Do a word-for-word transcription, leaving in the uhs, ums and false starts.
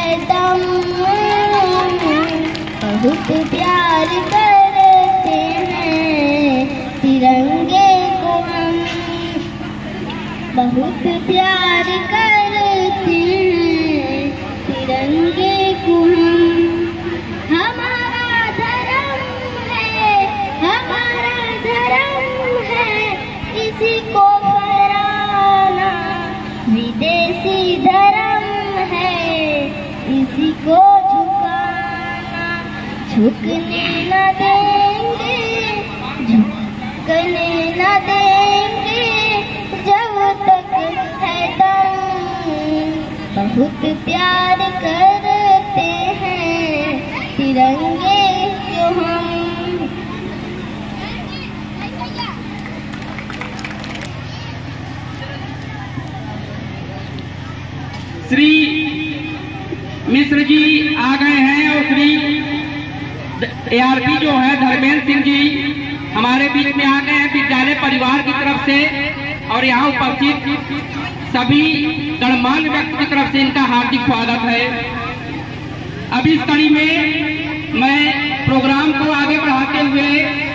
है दम, बहुत प्यार करते हैं तिरंगे को हम, बहुत प्यार करते हैं तिरंगे को हम। हमारा धर्म है, हमारा धर्म है इसी को फहराना, विदेशी धर्म है इसी को झुकाना। झुकने न देंगे, झुकने न देंगे जब तक है दम, बहुत प्यार करते हैं तिरंगे को हम। श्री मिश्र जी आ गए हैं और श्री एआरपी जो है धर्मेंद्र सिंह जी हमारे बीच में आ गए हैं विद्यालय परिवार की तरफ से, और यहाँ उपस्थित सभी गणमान्य व्यक्ति की तरफ से इनका हार्दिक स्वागत है। अब इस कड़ी में मैं प्रोग्राम को आगे बढ़ाते हुए